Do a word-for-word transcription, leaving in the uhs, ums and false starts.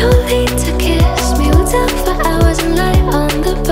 don't need to kiss me. We'll talk for hours and lie on the